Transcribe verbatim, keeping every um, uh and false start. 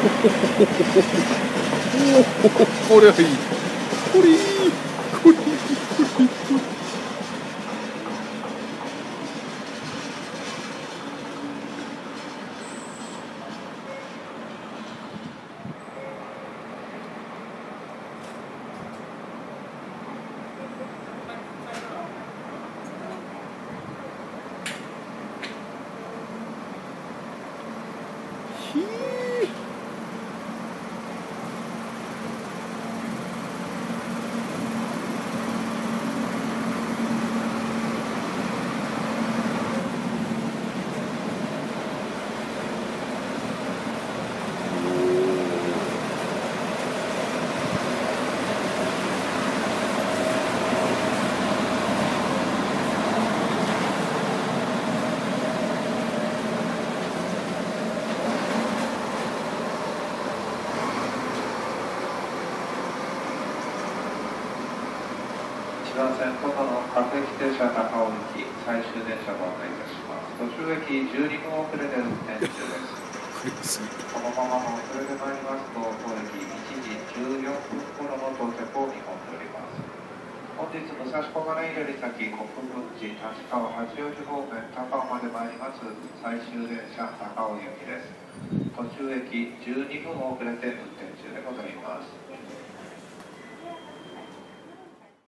これはいい。これいい。これいい。これいい。ひー。 千葉線外の各駅停車高尾行き最終電車ご案内いたします。途中駅じゅうにふん遅れで運転中です。このままの遅れで参りますと当駅いちじじゅうよんぷん頃の到着を見込んでおります。本日武蔵小金井より先国分寺立川八王子方面高尾まで参ります最終電車高尾行きです。途中駅じゅうにふん遅れて運転中でございます。